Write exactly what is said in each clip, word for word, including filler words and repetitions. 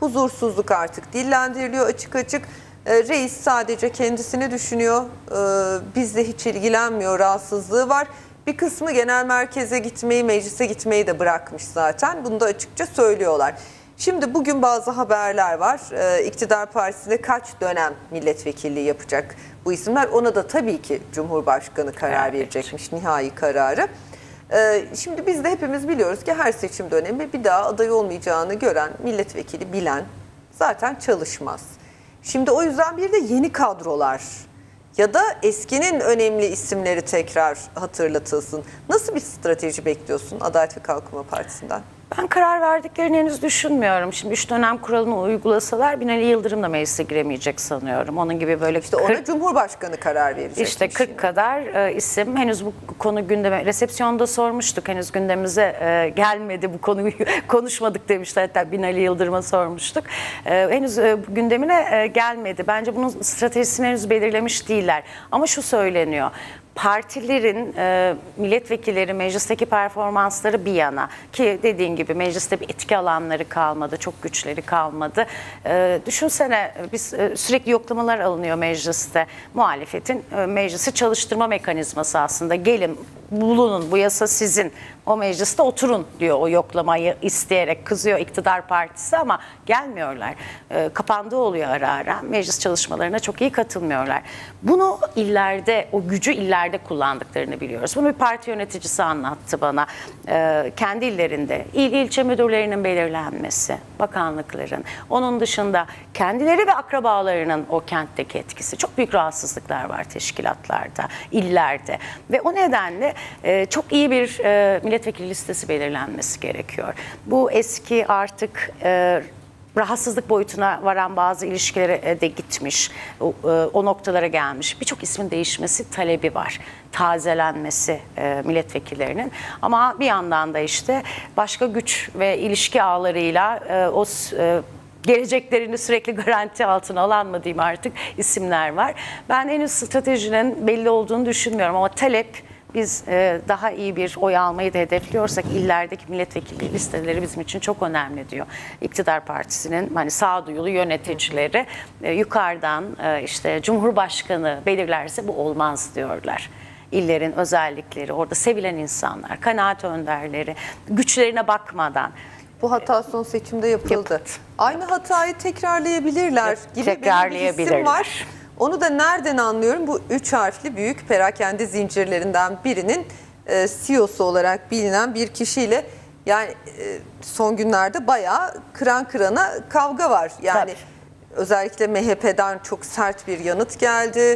huzursuzluk artık dillendiriliyor açık açık. E, reis sadece kendisini düşünüyor, e, bizle hiç ilgilenmiyor, rahatsızlığı var. Bir kısmı genel merkeze gitmeyi, meclise gitmeyi de bırakmış zaten. Bunu da açıkça söylüyorlar. Şimdi bugün bazı haberler var. Ee, İktidar Partisi'nde kaç dönem milletvekilliği yapacak bu isimler? Ona da tabii ki Cumhurbaşkanı karar evet. verecekmiş, nihai kararı. Ee, şimdi biz de hepimiz biliyoruz ki her seçim dönemi bir daha aday olmayacağını gören, milletvekili bilen zaten çalışmaz. Şimdi o yüzden bir de yeni kadrolar ya da eskinin önemli isimleri tekrar hatırlatılsın. Nasıl bir strateji bekliyorsun Adalet ve Kalkınma Partisi'nden? Ben karar verdiklerini henüz düşünmüyorum. Şimdi üç dönem kuralını uygulasalar Binali Yıldırım da meclise giremeyecek sanıyorum. Onun gibi böyle işte kırk, ona Cumhurbaşkanı karar verecek. İşte kırk şimdi. kadar e, isim henüz bu konu gündeme, resepsiyonda sormuştuk. Henüz gündemimize e, gelmedi bu konuyu konuşmadık demişler. Hatta Binali Yıldırım'a sormuştuk. E, henüz e, gündemine e, gelmedi. Bence bunun stratejisini henüz belirlemiş değiller. Ama şu söyleniyor. Partilerin, e, milletvekilleri, meclisteki performansları bir yana ki dediğin gibi mecliste bir etki alanları kalmadı, çok güçleri kalmadı. E, düşünsene biz e, sürekli yoklamalar alınıyor mecliste. Muhalefetin e, meclisi çalıştırma mekanizması aslında. Gelin bulunun, bu yasa sizin. O mecliste oturun diyor, o yoklamayı isteyerek kızıyor iktidar partisi ama gelmiyorlar. E, kapandığı oluyor ara ara. Meclis çalışmalarına çok iyi katılmıyorlar. Bunu illerde, o gücü illerde kullandıklarını biliyoruz. Bunu bir parti yöneticisi anlattı bana. E, kendi illerinde il ilçe müdürlerinin belirlenmesi, bakanlıkların, onun dışında kendileri ve akrabalarının o kentteki etkisi. Çok büyük rahatsızlıklar var teşkilatlarda, illerde ve o nedenle e, çok iyi bir e, milletvekili listesi belirlenmesi gerekiyor. Bu eski artık e, rahatsızlık boyutuna varan bazı ilişkilere de gitmiş, o, o noktalara gelmiş. Birçok ismin değişmesi talebi var, tazelenmesi e, milletvekillerinin. Ama bir yandan da işte başka güç ve ilişki ağlarıyla e, o e, geleceklerini sürekli garanti altına alan mı diyeyim artık isimler var. Ben henüz stratejinin belli olduğunu düşünmüyorum ama talep, biz e, daha iyi bir oy almayı da hedefliyorsak illerdeki milletvekili listeleri bizim için çok önemli diyor. İktidar Partisi'nin hani sağduyulu yöneticileri e, yukarıdan e, işte Cumhurbaşkanı belirlerse bu olmaz diyorlar. İllerin özellikleri, orada sevilen insanlar, kanaat önderleri, güçlerine bakmadan. Bu hata son seçimde yapıldı. Yapıldı. Aynı hatayı tekrarlayabilirler gibi benim bir isim var. Onu da nereden anlıyorum? Bu üç harfli büyük perakende zincirlerinden birinin e, C E O'su olarak bilinen bir kişiyle yani e, son günlerde bayağı kıran kırana kavga var. Yani tabii. Özellikle M H P'den çok sert bir yanıt geldi.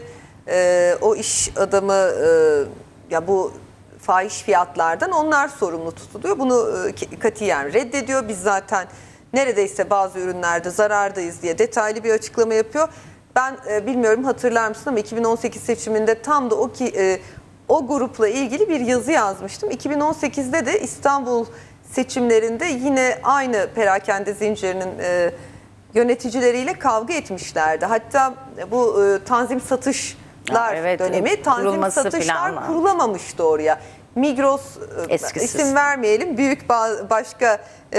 E, o iş adamı e, ya bu fahiş fiyatlardan onlar sorumlu tutuluyor. Bunu e, katiyen reddediyor. Biz zaten neredeyse bazı ürünlerde zarardayız diye detaylı bir açıklama yapıyor. Ben e, bilmiyorum hatırlar mısın ama iki bin on sekiz seçiminde tam da o ki e, o grupla ilgili bir yazı yazmıştım. iki bin on sekizde de İstanbul seçimlerinde yine aynı perakende zincirinin e, yöneticileriyle kavga etmişlerdi. Hatta bu e, tanzim satışlar ya evet, dönemi tanzim satışlar kurulamamıştı oraya. Migros Eskisiz. isim vermeyelim büyük başka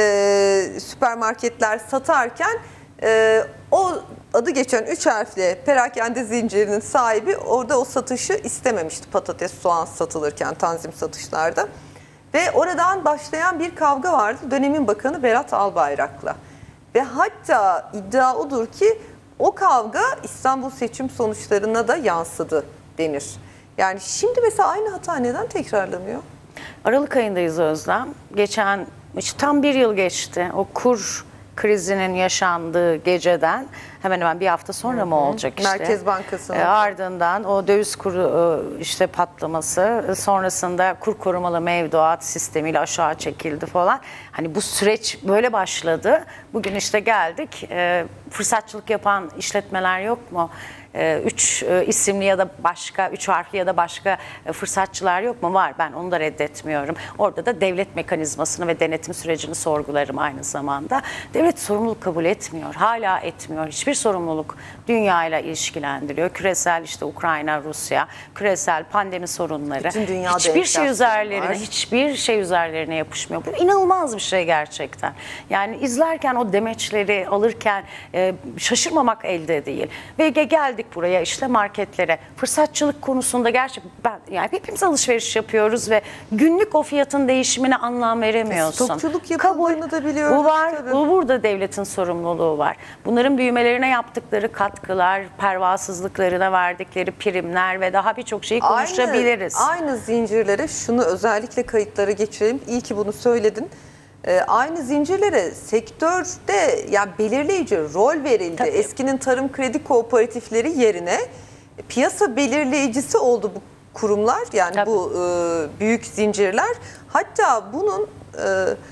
e, süpermarketler satarken e, o adı geçen üç harfli perakende zincirinin sahibi orada o satışı istememişti, patates, soğan satılırken tanzim satışlarda. Ve oradan başlayan bir kavga vardı dönemin bakanı Berat Albayrak'la. Ve hatta iddia odur ki o kavga İstanbul seçim sonuçlarına da yansıdı denir. Yani şimdi mesela aynı hata neden tekrarlanıyor? Aralık ayındayız Özlem. Geçen işte tam bir yıl geçti. O kur krizinin yaşandığı geceden hemen hemen bir hafta sonra Hı-hı. mı olacak işte? Merkez Bankası'nın. E, ardından o döviz kuru işte patlaması, sonrasında kur korumalı mevduat sistemiyle aşağı çekildi falan. Hani bu süreç böyle başladı. Bugün işte geldik. E, fırsatçılık yapan işletmeler yok mu? e, üç e, isimli ya da başka, üç harfli ya da başka e, fırsatçılar yok mu? Var. Ben onu da reddetmiyorum. Orada da devlet mekanizmasını ve denetim sürecini sorgularım aynı zamanda. Devlet sorumluluk kabul etmiyor. Hala etmiyor. Hiçbir sorumluluk dünyayla ilişkilendiriyor. Küresel işte Ukrayna, Rusya, küresel pandemi sorunları. Bütün dünyada hiçbir şey üzerlerine, var. hiçbir şey üzerlerine yapışmıyor. Bu inanılmaz bir şey gerçekten. Yani izlerken o demeçleri alırken e, şaşırmamak elde değil. Ve geldik buraya işte marketlere. Fırsatçılık konusunda gerçekten ben yani hepimiz alışveriş yapıyoruz ve günlük o fiyatın değişimine anlam veremiyorsun. Stokçuluk yapıldığını da biliyoruz. Bu var. Tabii. Bu burada devletin sorumluluğu var. Bunların büyümelerine yaptıkları katkılar, pervasızlıklarına verdikleri primler ve daha birçok şeyi konuşabiliriz. Aynı, aynı zincirlere şunu özellikle kayıtlara geçirelim. İyi ki bunu söyledin. Ee, aynı zincirlere sektörde yani belirleyici rol verildi. Tabii. Eskinin tarım kredi kooperatifleri yerine piyasa belirleyicisi oldu bu kurumlar. Yani Tabii. bu e, büyük zincirler. Hatta bunun e,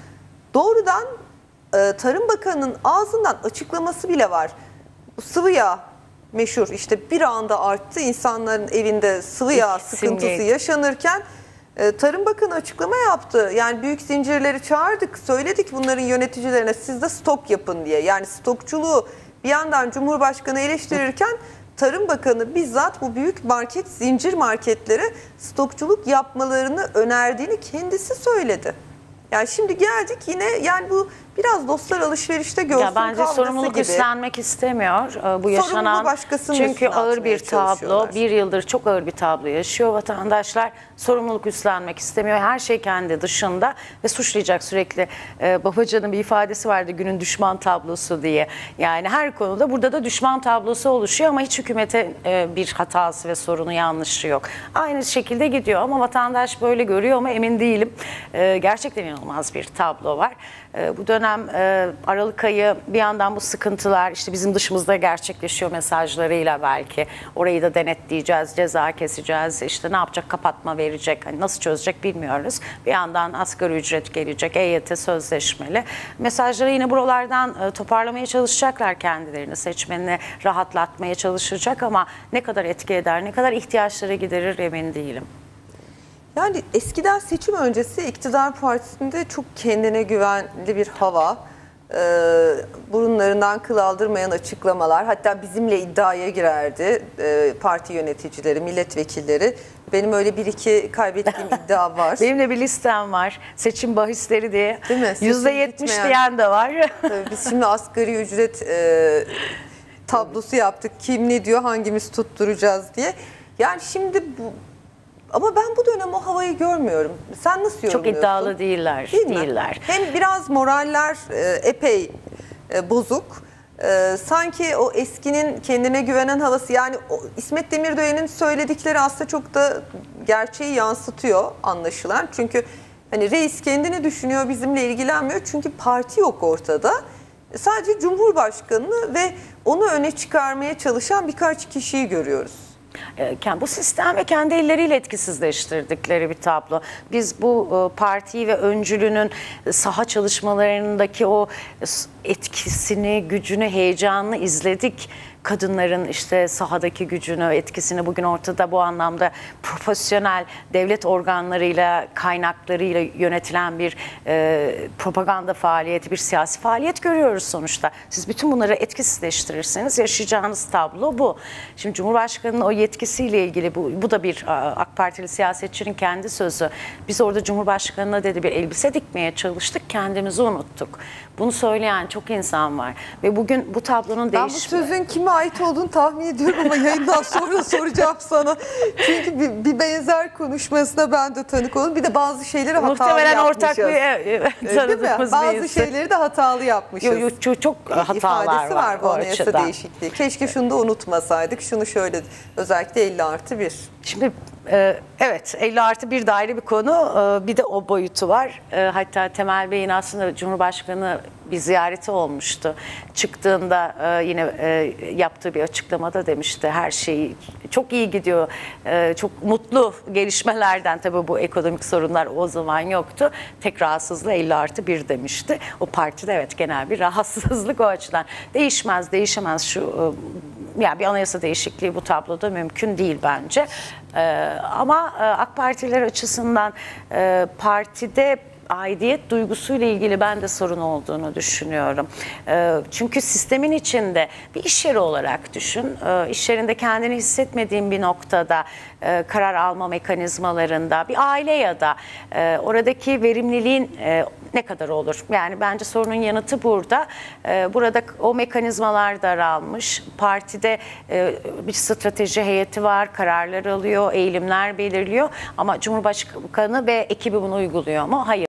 doğrudan e, Tarım Bakanı'nın ağzından açıklaması bile var. Bu sıvı yağ meşhur işte bir anda arttı. İnsanların evinde sıvı yağ sıkıntısı yaşanırken e, Tarım Bakanı açıklama yaptı. Yani büyük zincirleri çağırdık, söyledik bunların yöneticilerine siz de stok yapın diye. Yani stokçuluğu bir yandan Cumhurbaşkanı eleştirirken Tarım Bakanı bizzat bu büyük market, zincir marketlere stokçuluk yapmalarını önerdiğini kendisi söyledi. Yani şimdi geldik yine yani bu biraz dostlar alışverişte görsün ya bence kavgası sorumluluk gibi. üstlenmek istemiyor bu yaşanan çünkü ağır bir tablo, bir yıldır çok ağır bir tablo yaşıyor vatandaşlar. Sorumluluk üstlenmek istemiyor. Her şey kendi dışında ve suçlayacak sürekli. Ee, Babacan'ın bir ifadesi vardı günün düşman tablosu diye. Yani her konuda burada da düşman tablosu oluşuyor ama hiç hükümete e, bir hatası ve sorunu yanlışı yok. Aynı şekilde gidiyor ama vatandaş böyle görüyor mu emin değilim. Ee, gerçekten inanılmaz bir tablo var. Ee, bu dönem e, Aralık ayı bir yandan bu sıkıntılar işte bizim dışımızda gerçekleşiyor mesajlarıyla belki. Orayı da denetleyeceğiz, ceza keseceğiz, işte ne yapacak, kapatma verecek, hani nasıl çözecek bilmiyoruz. Bir yandan asgari ücret gelecek, E Y T sözleşmeli. Mesajları yine buralardan e, toparlamaya çalışacaklar kendilerini, seçmenini rahatlatmaya çalışacak ama ne kadar etki eder, ne kadar ihtiyaçları giderir emin değilim. Yani eskiden seçim öncesi iktidar partisinde çok kendine güvenli bir hava, e, burunlarından kıl aldırmayan açıklamalar, hatta bizimle iddiaya girerdi e, parti yöneticileri, milletvekilleri. Benim öyle bir iki kaybettiğim iddia var. Benim de bir listem var. Seçim bahisleri diye. Değil mi? yüzde yetmiş diyen de var. Tabii biz şimdi asgari ücret e, tablosu yaptık. Kim ne diyor, hangimiz tutturacağız diye. Yani şimdi bu... Ama ben bu dönem o havayı görmüyorum. Sen nasıl yorumluyorsun? Çok iddialı değiller. Değil değiller. Hem biraz moraller e, epey e, bozuk. E, sanki o eskinin kendine güvenen havası, yani o, İsmet Demirören'in söyledikleri aslında çok da gerçeği yansıtıyor anlaşılan. Çünkü hani reis kendini düşünüyor, bizimle ilgilenmiyor. Çünkü parti yok ortada. Sadece Cumhurbaşkanı'nı ve onu öne çıkarmaya çalışan birkaç kişiyi görüyoruz. Bu sistemi kendi elleriyle etkisizleştirdikleri bir tablo. Biz bu partiyi ve öncülünün saha çalışmalarındaki o etkisini, gücünü, heyecanını izledik. Kadınların işte sahadaki gücünü, etkisini bugün ortada bu anlamda profesyonel devlet organlarıyla, kaynaklarıyla yönetilen bir e, propaganda faaliyeti, bir siyasi faaliyet görüyoruz sonuçta. Siz bütün bunları etkisizleştirirseniz yaşayacağınız tablo bu. Şimdi Cumhurbaşkanı'nın o yetkisiyle ilgili bu, bu da bir AK Partili siyasetçinin kendi sözü. Biz orada Cumhurbaşkanı'na dedi bir elbise dikmeye çalıştık, kendimizi unuttuk. Bunu söyleyen çok insan var ve bugün bu tablonun değişimi... Ben bu sözün kime ait olduğunu tahmin ediyorum ama yayından sonra soracağım sana. Çünkü bir, bir benzer konuşmasına ben de tanık oldum. Bir de bazı şeyleri hatalı Muhtemelen yapmışız. ortak bir tanıdığımız Bazı birisi. şeyleri de hatalı yapmışız. Yo, yo, çok, çok hatalar İfadesi var, var bu anayasa açıdan. değişikliği. Keşke şunu da unutmasaydık. Şunu şöyle özellikle elli artı bir. Şimdi Ee, Evet, elli artı bir de ayrı bir konu. Ee, Bir de o boyutu var. Ee, Hatta Temel Bey'in aslında Cumhurbaşkanı bir ziyareti olmuştu. Çıktığında e, yine e, yaptığı bir açıklamada demişti her şey çok iyi gidiyor. E, Çok mutlu gelişmelerden, tabii bu ekonomik sorunlar o zaman yoktu. Tek rahatsızlığı elli artı bir demişti. O partide evet genel bir rahatsızlık o açıdan. Değişmez, değişemez şu e, yani bir anayasa değişikliği bu tabloda mümkün değil bence. Ee, ama e, AK Partiler açısından e, partide aidiyet duygusuyla ilgili ben de sorun olduğunu düşünüyorum. E, çünkü sistemin içinde bir iş yeri olarak düşün. E, iş yerinde kendini hissetmediğin bir noktada e, karar alma mekanizmalarında bir aile ya da e, oradaki verimliliğin e, ne kadar olur? Yani bence sorunun yanıtı burada. E, burada o mekanizmalar daralmış. Partide e, bir strateji heyeti var, kararlar alıyor, eğilimler belirliyor ama Cumhurbaşkanı ve ekibi bunu uyguluyor mu? Hayır.